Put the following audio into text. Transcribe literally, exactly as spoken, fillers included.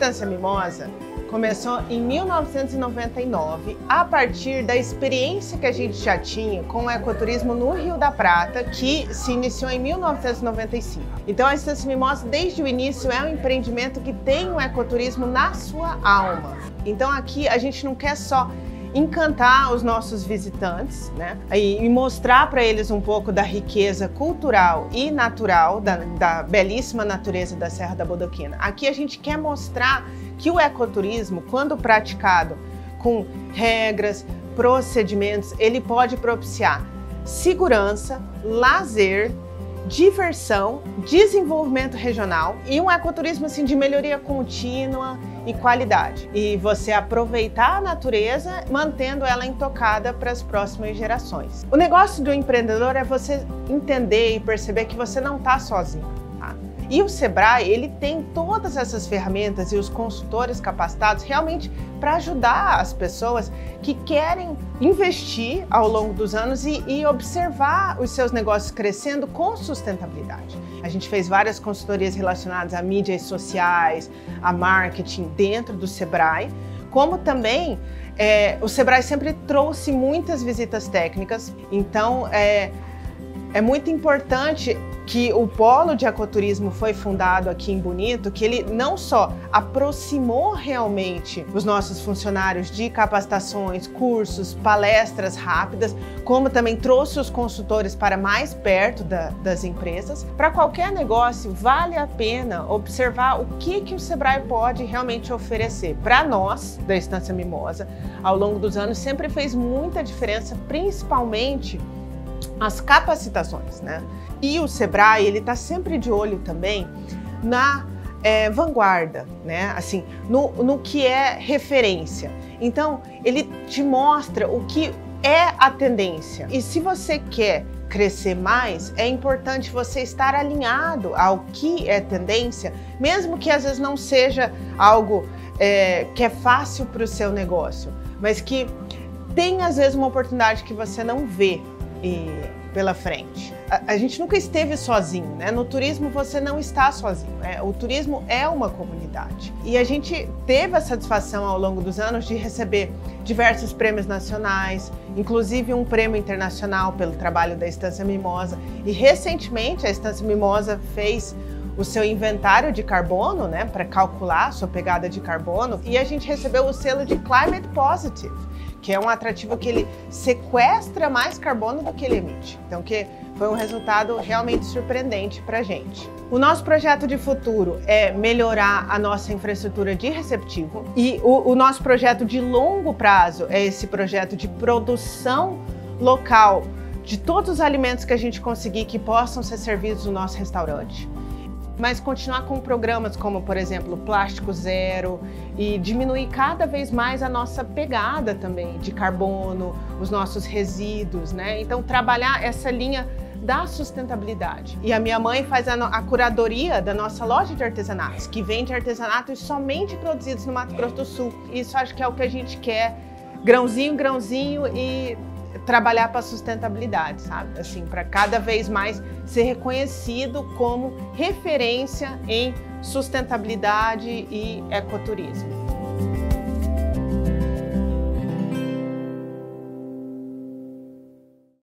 Estância Mimosa começou em mil novecentos e noventa e nove, a partir da experiência que a gente já tinha com o ecoturismo no Rio da Prata, que se iniciou em mil novecentos e noventa e cinco. Então a Estância Mimosa, desde o início, é um empreendimento que tem o ecoturismo na sua alma. Então aqui a gente não quer só encantar os nossos visitantes, né? E mostrar para eles um pouco da riqueza cultural e natural, da, da belíssima natureza da Serra da Bodoquena. Aqui a gente quer mostrar que o ecoturismo, quando praticado com regras, procedimentos, ele pode propiciar segurança, lazer, diversão, desenvolvimento regional e um ecoturismo assim, de melhoria contínua e qualidade. E você aproveitar a natureza, mantendo ela intocada para as próximas gerações. O negócio do empreendedor é você entender e perceber que você não está sozinho. Tá? E o Sebrae, ele tem todas essas ferramentas e os consultores capacitados realmente para ajudar as pessoas que querem investir ao longo dos anos e, e observar os seus negócios crescendo com sustentabilidade. A gente fez várias consultorias relacionadas a mídias sociais, a marketing dentro do Sebrae, como também é, o Sebrae sempre trouxe muitas visitas técnicas, então é, é muito importante que o polo de ecoturismo foi fundado aqui em Bonito, que ele não só aproximou realmente os nossos funcionários de capacitações, cursos, palestras rápidas, como também trouxe os consultores para mais perto da, das empresas. Para qualquer negócio, vale a pena observar o que, que o Sebrae pode realmente oferecer. Para nós, da Estância Mimosa, ao longo dos anos, sempre fez muita diferença, principalmente as capacitações, né? E o Sebrae, ele está sempre de olho também na é, vanguarda, né? Assim, no, no que é referência. Então, ele te mostra o que é a tendência. E se você quer crescer mais, é importante você estar alinhado ao que é tendência, mesmo que às vezes não seja algo é, que é fácil para o seu negócio, mas que tem às vezes uma oportunidade que você não vê E, pela frente. A, a gente nunca esteve sozinho, né? No turismo você não está sozinho, né? O turismo é uma comunidade. E a gente teve a satisfação ao longo dos anos de receber diversos prêmios nacionais, inclusive um prêmio internacional pelo trabalho da Estância Mimosa. E recentemente a Estância Mimosa fez o seu inventário de carbono, né, para calcular a sua pegada de carbono, e a gente recebeu o selo de Climate Positive, que é um atrativo que ele sequestra mais carbono do que ele emite. Então, que foi um resultado realmente surpreendente para a gente. O nosso projeto de futuro é melhorar a nossa infraestrutura de receptivo e o, o nosso projeto de longo prazo é esse projeto de produção local de todos os alimentos que a gente conseguir que possam ser servidos no nosso restaurante. Mas continuar com programas como, por exemplo, Plástico Zero e diminuir cada vez mais a nossa pegada também de carbono, os nossos resíduos, né? Então, trabalhar essa linha da sustentabilidade. E a minha mãe faz a, a curadoria da nossa loja de artesanatos, que vende artesanatos somente produzidos no Mato Grosso do Sul. Isso acho que é o que a gente quer, grãozinho, grãozinho, e trabalhar para a sustentabilidade, sabe? Assim, para cada vez mais ser reconhecido como referência em sustentabilidade e ecoturismo.